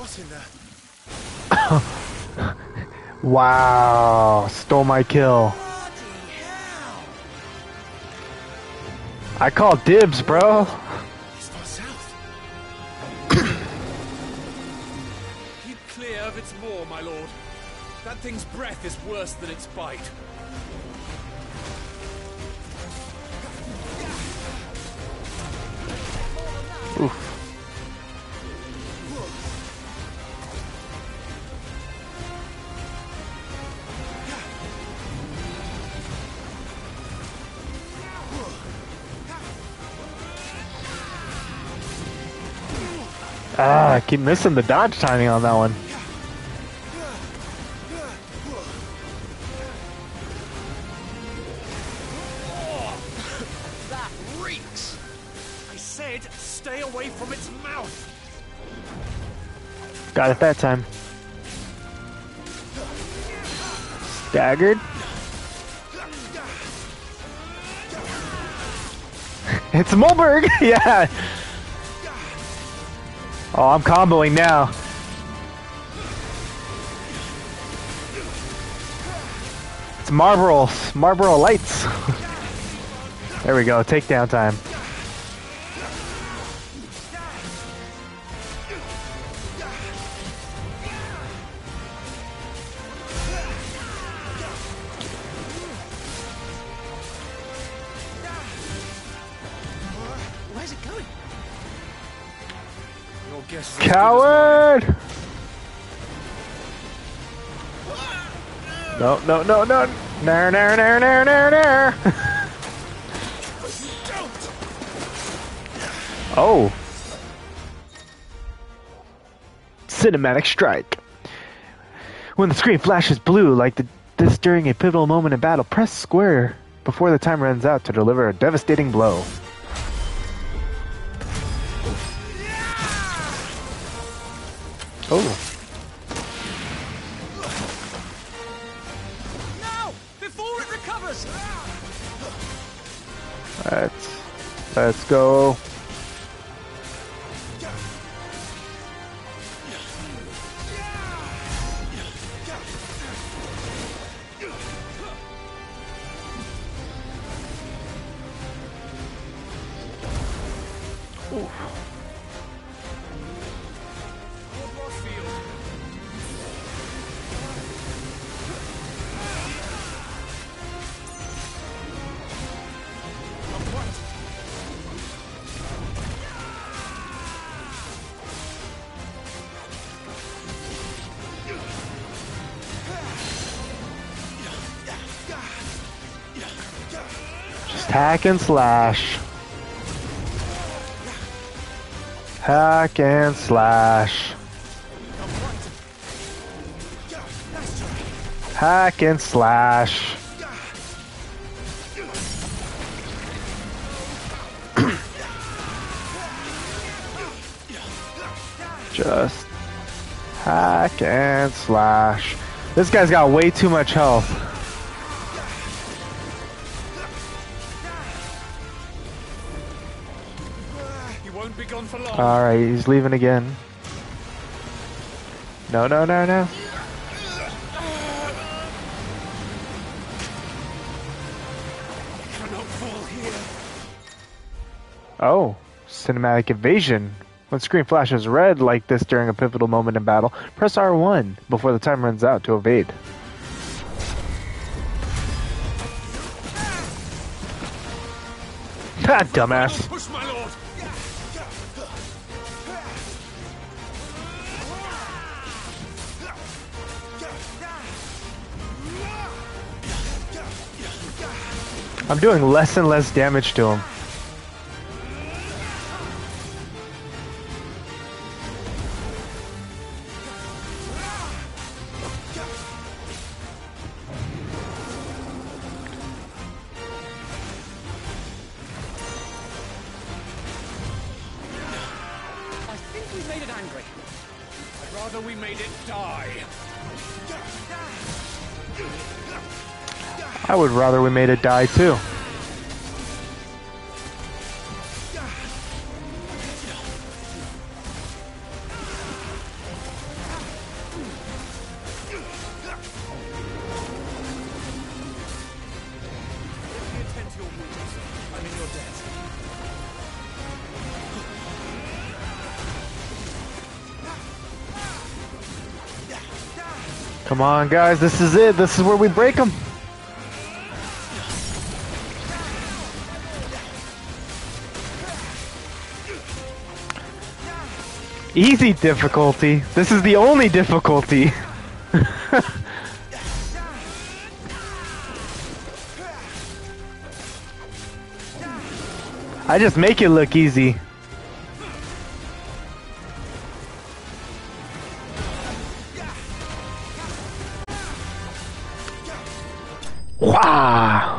boss in there. Wow, stole my kill. I call dibs, bro. It's far south. Keep clear of its maw, my lord. That thing's breath is worse than its bite. Oof. Ah, I keep missing the dodge timing on that one. Oh, that reeks! I said stay away from its mouth! Got it that time. Staggered. It's Mulberg! Yeah! Oh, I'm comboing now. It's Marlboro Lights. There we go, takedown time. Where's it going? Your guess is as Coward! No, no, no, no. Nair, nair, nair, nair, nair, nair. Oh. Cinematic strike. When the screen flashes blue like this during a pivotal moment in battle, press square before the time runs out to deliver a devastating blow. Oh. No! Before it recovers! Let's go. Just hack and slash. Hack and slash. Hack and slash. Just hack and slash. This guy's got way too much health. You won't be gone for long. Alright, he's leaving again. No, no, no, no. Cannot fall here. Oh, cinematic evasion. When screen flashes red like this during a pivotal moment in battle, press R1 before the time runs out to evade. Ha, dumbass. Push, my lord. I'm doing less and less damage to him. I think we made it angry. I'd rather we made it die. I would rather we made it die too. Come on, guys. This is it. This is where we break them. Easy difficulty. This is the only difficulty. I just make it look easy. Wow.